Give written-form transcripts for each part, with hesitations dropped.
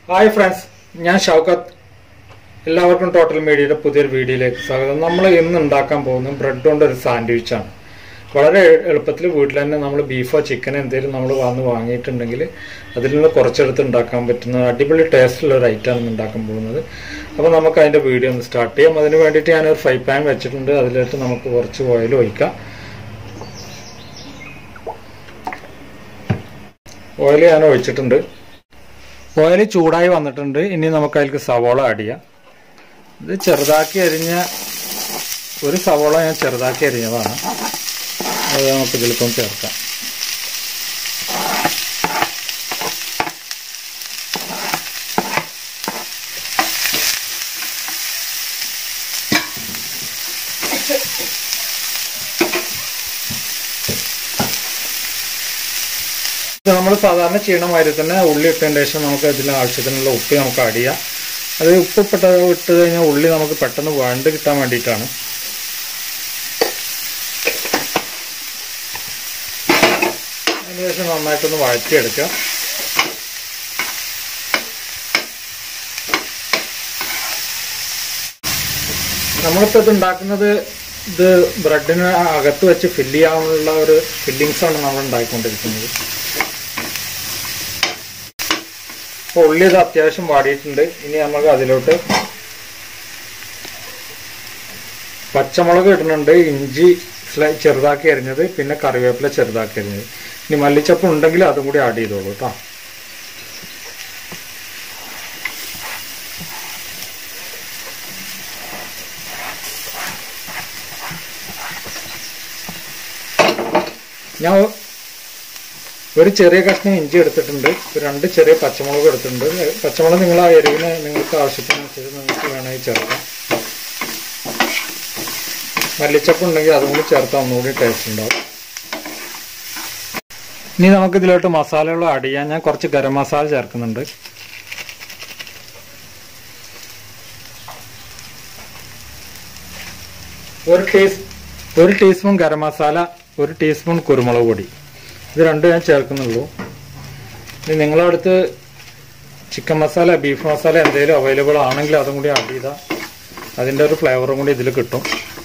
Hi friends, ഞാൻ ഷൗക്കത്ത്. എല്ലാവർക്കും total മീഡിയയുടെ പുതിയൊരു വീഡിയോയിലേക്ക് സ്വാഗതം. നമ്മൾ ഇന്ന് ഉണ്ടാക്കാൻ പോകുന്നത് ബ്രെഡ് കൊണ്ട് ഒരു സാൻഡ്വിച്ചാണ്. വളരെ എളുപ്പത്തിൽ വീട്ടിൽ തന്നെ നമ്മൾ ബീഫോ ചിക്കനോ എന്തെങ്കിലും നമ്മൾ വാങ്ങിയിട്ടുണ്ടെങ്കിൽ അതിൽ നിന്ന് കുറച്ചെടുത്ത് ഉണ്ടാക്കാൻ പറ്റുന്ന അടിപൊളി ടേസ്റ്റുള്ള ഒരു ഐറ്റമാണ് ഉണ്ടാക്കാൻ പോകുന്നത്. അപ്പോൾ നമുക്ക് അതിൻ്റെ വീഡിയോ ഒന്ന് സ്റ്റാർട്ട് ചെയ്യാം. അതിന് വേണ്ടിയിട്ട് ഞാനൊരു ഫ്രൈ പാൻ വെച്ചിട്ടുണ്ട്. അതിലേക്ക് നമുക്ക് കുറച്ച് ഓയിൽ ഒഴിക്കാം. ഓയിൽ ഞാൻ ഒഴിച്ചിട്ടുണ്ട്. ഓയിൽ ചൂടായി വന്നിട്ടുണ്ട്. ഇനി നമുക്ക് അതിലേക്ക് സവോള ആഡ് ചെയ്യാം. ഇത് ചെറുതാക്കി അരിഞ്ഞ ഒരു സവോള ഞാൻ ചെറുതാക്കി അരിഞ്ഞതാണ്. അത് നമുക്ക് ഇതിലേക്കൊന്ന് ചേർക്കാം. നമ്മൾ സാധാരണ ചെയ്യണ മാതിരി തന്നെ ഉള്ളി ഇട്ടതിന് ശേഷം നമുക്ക് അതിന് ആവശ്യത്തിനുള്ള ഉപ്പ് നമുക്ക് ആഡ് ചെയ്യാം. അത് ഉപ്പ് ഇട്ട് കഴിഞ്ഞാൽ ഉള്ളി നമുക്ക് പെട്ടെന്ന് വഴണ്ട് കിട്ടാൻ വേണ്ടിയിട്ടാണ്. അതിനുശേഷം നന്നായിട്ടൊന്ന് വഴറ്റിയെടുക്കാം. നമ്മളിപ്പോൾ ഇത് ഉണ്ടാക്കുന്നത് ഇത് ബ്രെഡിന് അകത്ത് വെച്ച് ഫില്ല് ചെയ്യാനുള്ള ഒരു ഫില്ലിങ്സാണ് നമ്മൾ ഉണ്ടാക്കിക്കൊണ്ടിരിക്കുന്നത്. അപ്പോൾ ഉള്ളി ഇത് അത്യാവശ്യം വാടിയിട്ടുണ്ട്. ഇനി നമുക്ക് അതിലോട്ട് പച്ചമുളക് ഇടുന്നുണ്ട്, ഇഞ്ചി ചെറുതാക്കി അരിഞ്ഞത്, പിന്നെ കറിവേപ്പില ചെറുതാക്കി അരിഞ്ഞത്. ഇനി മല്ലിച്ചപ്പ് ഉണ്ടെങ്കിൽ അതും കൂടി ആഡ് ചെയ്തോളൂ കേട്ടോ. ഞാൻ ഒരു ചെറിയ കഷ്ണം ഇഞ്ചി എടുത്തിട്ടുണ്ട്, 2 ചെറിയ പച്ചമുളക് എടുത്തിട്ടുണ്ട്. പച്ചമുളക് നിങ്ങൾ ആ എരിവിന് നിങ്ങൾക്ക് ആവശ്യത്തിനനുസരിച്ച് നിങ്ങൾക്ക് വേണമെങ്കിൽ ചേർക്കാം. മല്ലിച്ചപ്പ് ഉണ്ടെങ്കിൽ അതും കൂടി ചേർത്താൽ ഒന്നുകൂടി ടേസ്റ്റ് ഉണ്ടാവും. ഇനി നമുക്ക് ഇതിലോട്ട് മസാലകൾ ആഡ് ചെയ്യാം. ഞാൻ കുറച്ച് ഗരം മസാല ചേർക്കുന്നുണ്ട്. ഒരു ടീസ്പൂൺ ഗരം മസാല, 1 ടീസ്പൂൺ കുരുമുളക് പൊടി, ഇത് രണ്ടും ഞാൻ ചേർക്കുന്നുള്ളൂ. ഇനി നിങ്ങളുടെ അടുത്ത് ചിക്കൻ മസാല, ബീഫ് മസാല എന്തെങ്കിലും അവൈലബിൾ ആണെങ്കിൽ അതും കൂടി ആഡ് ചെയ്താൽ അതിൻ്റെ ഒരു ഫ്ലേവറും കൂടി ഇതിൽ കിട്ടും.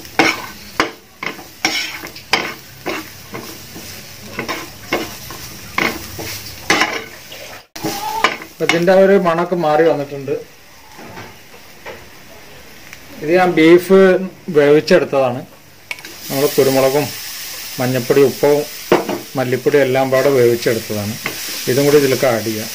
ഇതിൻ്റെ ഒരു മണമൊക്കെ മാറി വന്നിട്ടുണ്ട്. ഇത് ഞാൻ ബീഫ് വേവിച്ചെടുത്തതാണ്. നമ്മൾ കുരുമുളകും മഞ്ഞൾപ്പൊടി, ഉപ്പും മല്ലിപ്പൊടി എല്ലാം പാടെ വേവിച്ചെടുത്തതാണ്. ഇതും കൂടി ഇതിലേക്ക് ആഡ് ചെയ്യാം.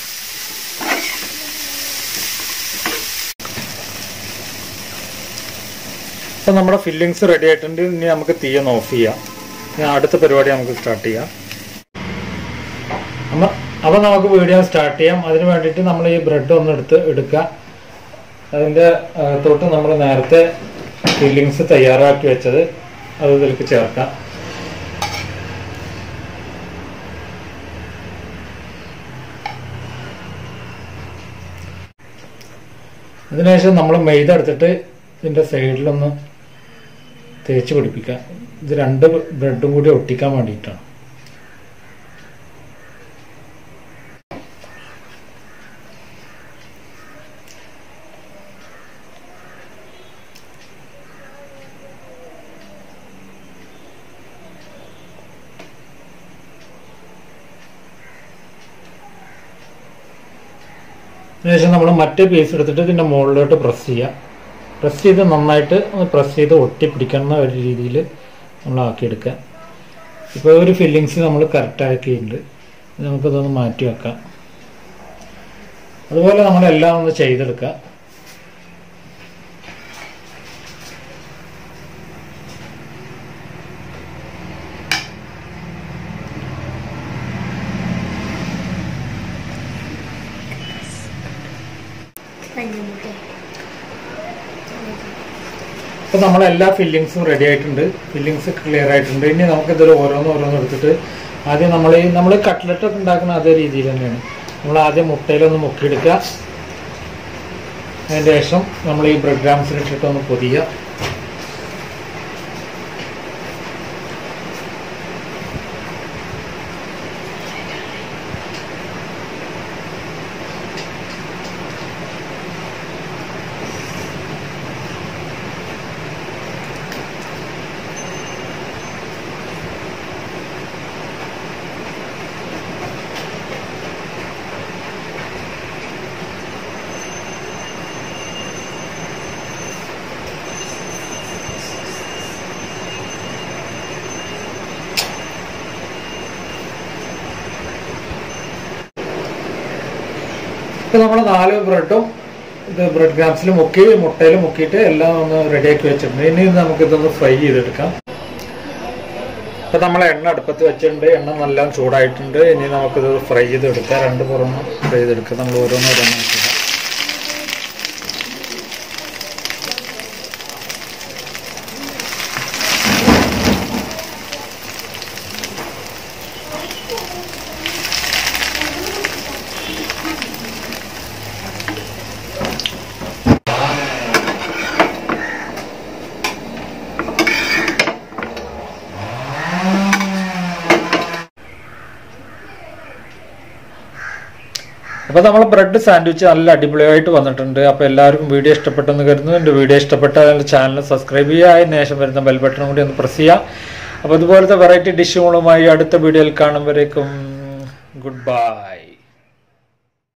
അപ്പം നമ്മുടെ ഫില്ലിങ്സ് റെഡി ആയിട്ടുണ്ട്. ഇനി നമുക്ക് തീയൊന്ന് ഓഫ് ചെയ്യാം. ഇനി അടുത്ത പരിപാടി നമുക്ക് സ്റ്റാർട്ട് ചെയ്യാം. അപ്പം നമുക്ക് വീഡിയോ സ്റ്റാർട്ട് ചെയ്യാം. അതിന് വേണ്ടിയിട്ട് നമ്മൾ ഈ ബ്രെഡ് ഒന്ന് എടുക്കുക. അതിൻ്റെ തൊട്ട് നമ്മൾ നേരത്തെ ഫില്ലിങ്സ് തയ്യാറാക്കി വെച്ചത് അത് ഇതിലേക്ക് ചേർക്കാം. അതിനുശേഷം നമ്മൾ മൈദ എടുത്തിട്ട് ഇതിൻ്റെ സൈഡിലൊന്ന് തേച്ച് പിടിപ്പിക്കുക. ഇത് 2 ബ്രെഡും കൂടി ഒട്ടിക്കാൻ വേണ്ടിയിട്ടാണ്. അതിനുശേഷം നമ്മൾ മറ്റേ പീസ് എടുത്തിട്ട് ഇതിൻ്റെ മുകളിലോട്ട് പ്രസ് ചെയ്യുക. പ്രസ് ചെയ്ത് നന്നായിട്ട് പ്രസ് ചെയ്ത് ഒട്ടിപ്പിടിക്കുന്ന ഒരു രീതിയിൽ നമ്മൾ ആക്കിയെടുക്കുക. ഇപ്പോൾ ഒരു ഫില്ലിങ്സ് നമ്മൾ കറക്റ്റ് ആക്കിയിട്ടുണ്ട്. നമുക്കിതൊന്ന് മാറ്റി വെക്കാം. അതുപോലെ നമ്മളെല്ലാം ഒന്ന് ചെയ്തെടുക്കുക. അപ്പോൾ നമ്മളെല്ലാ ഫില്ലിങ്സും റെഡി ആയിട്ടുണ്ട്. ഫില്ലിങ്സ് ക്ലിയർ ആയിട്ടുണ്ട്. ഇനി നമുക്കിതിൽ ഓരോന്നും എടുത്തിട്ട് ആദ്യം നമ്മൾ കട്ട്ലറ്റൊക്കെ ഉണ്ടാക്കുന്ന അതേ രീതിയിൽ തന്നെയാണ്. നമ്മൾ ആദ്യം മുട്ടയിലൊന്ന് മുക്കിയെടുക്കുക. അതിന് ശേഷം നമ്മൾ ഈ ബ്രെഡ് ക്രംസിലിട്ടിട്ടൊന്ന് പൊതിയുക. ഇപ്പം നമ്മൾ 4 ബ്രെഡും ഇത് ബ്രെഡ് ക്രാംസിൽ മുക്കി മുട്ടയിൽ മുക്കിയിട്ട് എല്ലാം ഒന്ന് റെഡിയാക്കി വെച്ചിട്ടുണ്ട്. ഇനി നമുക്കിതൊന്ന് ഫ്രൈ ചെയ്തെടുക്കാം. ഇപ്പം നമ്മൾ എണ്ണ അടുപ്പത്ത് വെച്ചിട്ടുണ്ട്. എണ്ണ നല്ല ചൂടായിട്ടുണ്ട്. ഇനി നമുക്കിത് ഫ്രൈ ചെയ്തെടുക്കാം. 2 പുറമെ ഫ്രൈ ചെയ്തെടുക്കാം. നമ്മൾ ഓരോന്നോരോന്ന് വെച്ചിട്ട് അപ്പോൾ നമ്മൾ ബ്രെഡ് സാൻഡ്വിച്ച് നല്ല അടിപൊളിയായിട്ട് വന്നിട്ടുണ്ട്. അപ്പോൾ എല്ലാവർക്കും വീഡിയോ ഇഷ്ടപ്പെട്ടെന്ന് കരുതുന്നു. എൻ്റെ വീഡിയോ ഇഷ്ടപ്പെട്ടാൽ എൻ്റെ ചാനൽ സബ്സ്ക്രൈബ് ചെയ്യുക. അതിന് ശേഷം വരുന്ന ബെൽ ബട്ടണും കൂടി ഒന്ന് പ്രസ് ചെയ്യുക. അപ്പോൾ ഇതുപോലത്തെ വെറൈറ്റി ഡിഷുകളുമായി അടുത്ത വീഡിയോയിൽ കാണുമ്പോഴേക്കും ഗുഡ് ബൈ.